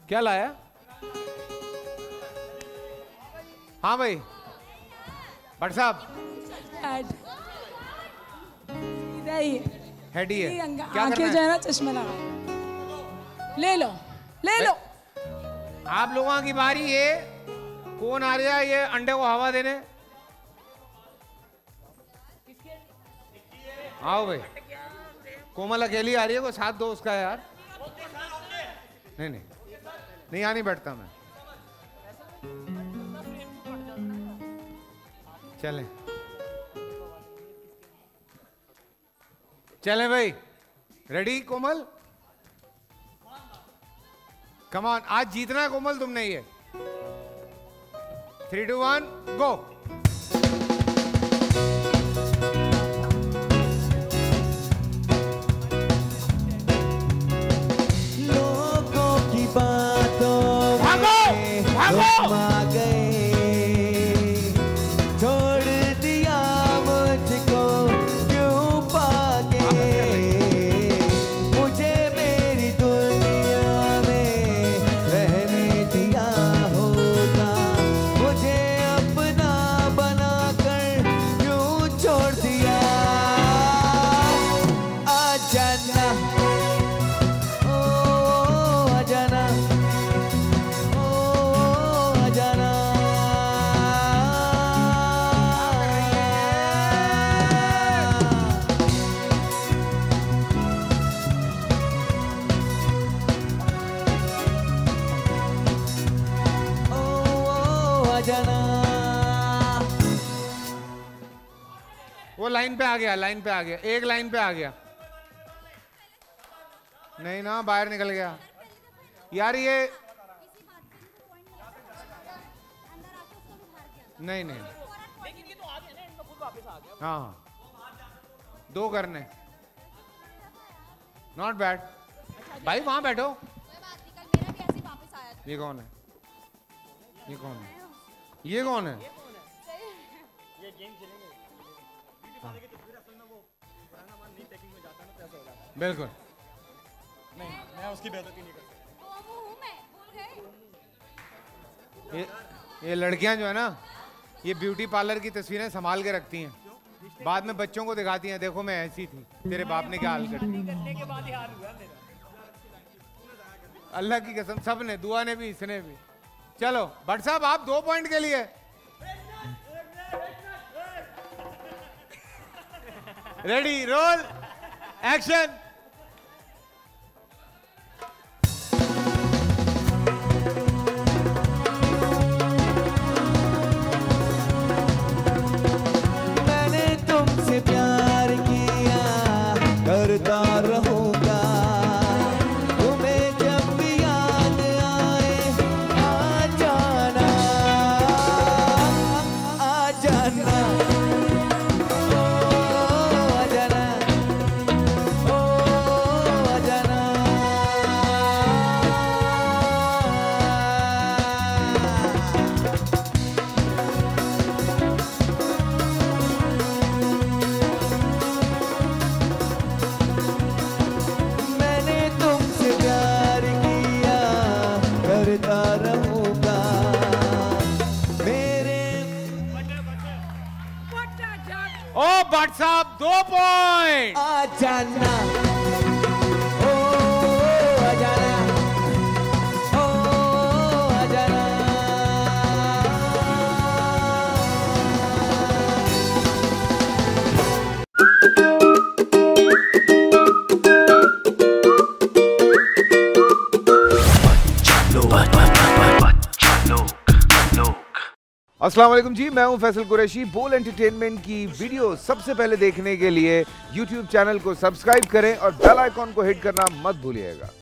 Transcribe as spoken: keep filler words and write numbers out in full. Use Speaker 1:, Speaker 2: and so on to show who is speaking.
Speaker 1: क्या लाया? हाँ भाई भट्ट साहब। हेड ही है। क्या
Speaker 2: आंखें जो है ना चश्मा लगा। ले लो ले लो।
Speaker 1: आप लोगों की बारी है। कौन आ रहा है ये अंडे को हवा देने? आओ भाई। कोमल अकेली आ रही है, को साथ दो उसका यार। नहीं नहीं नहीं, यहाँ नहीं बैठता मैं। चलें चलें भाई। Ready Komal? कम ऑन, आज जीतना है कोमल तुमने ये। Three two one go.
Speaker 3: लोगों की बातों में तुम आ गए, छोड़ दिया मुझको क्यों पाके। मुझे मेरी दुनिया में रहने दिया होता, मुझे अपना बनाकर क्यों छोड़ दिया। आ जाना
Speaker 1: वो लाइन पे आ गया, लाइन पे आ गया, एक लाइन पे आ गया। नहीं ना, बाहर निकल गया यार ये। नहीं नहीं हाँ, दो करने। नॉट बैड भाई, वहां बैठो। ये कौन है? ये कौन है? ये कौन है? बिल्कुल
Speaker 4: नहीं, मैं उसकी बेइज्जती नहीं करता।
Speaker 1: ये ये लड़कियां जो है ना, ये ब्यूटी पार्लर की तस्वीरें संभाल के रखती हैं, बाद में बच्चों को दिखाती हैं, देखो मैं ऐसी थी, तेरे बाप ने क्या हाल कर दिया। अल्लाह की कसम, सब ने, दुआ ने भी, इसने भी। चलो भट्ट साहब, आप दो पॉइंट के लिए रेडी, रोल एक्शन।
Speaker 3: मैंने तुमसे प्यार किया, करता रहूंगा, तुम्हें जब भी याद आए आ जाना, आ जाना, ओ आ जाना, ओ आ जाना। मैंने तुमसे प्यार किया, करता रहूंगा, मेरे।
Speaker 1: ओ भट्ट साहब, दो पॉइंट।
Speaker 3: आ जाना, ओ आ जाना, ओ आ जाना।
Speaker 1: अस्सलाम वालेकुम जी, मैं हूं फैसल कुरैशी। बोल एंटरटेनमेंट की वीडियो सबसे पहले देखने के लिए यूट्यूब चैनल को सब्सक्राइब करें और बेल आइकॉन को हिट करना मत भूलिएगा।